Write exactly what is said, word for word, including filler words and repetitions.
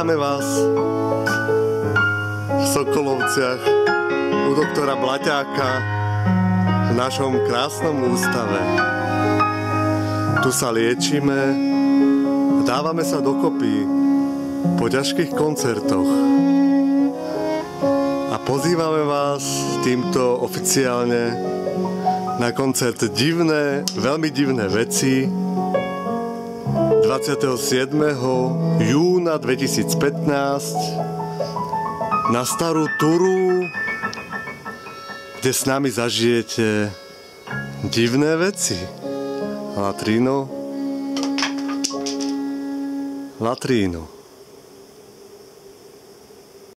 Vítame vás v Sokolovciach u doktora Blaťáka v našom krásnom ústave. Tu sa liečíme, dávame sa dokopy po ťažkých koncertoch a pozývame vás týmto oficiálne na koncert Divné, veľmi divné veci dvadsiateho siedmeho júna dvetisícpätnásť na Starú Turu, kde s nami zažijete divné veci. Latrino, latrino.